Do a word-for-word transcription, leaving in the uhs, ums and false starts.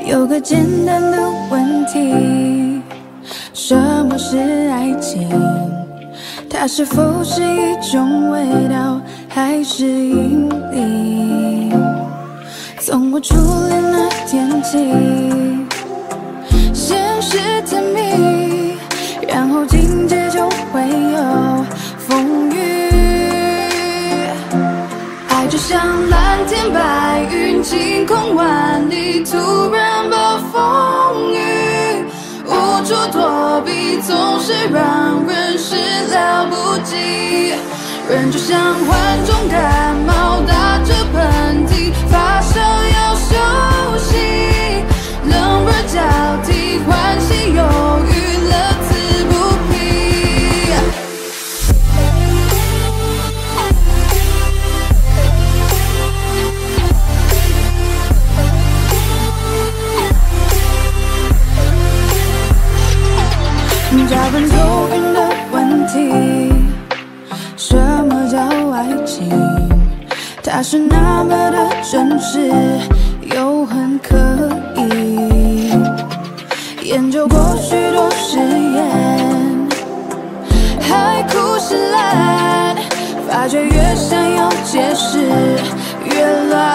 有个简单的问题：什么是爱情？它是否是一种味道，还是引力？从我初恋那天起，先是甜蜜，然后紧接就会有风雨。爱就像蓝天白云，晴空万里，突然暴风雨，无处躲避，总是让人始料不及。人就像患重感冒，打着喷嚏，发烧要休息，冷热交替，欢喜忧郁，乐此不疲。找本头晕的问题，什么叫爱情？它是那么的真实，又很可疑。研究过许多实验，海枯石烂，发觉越想要解释，越乱。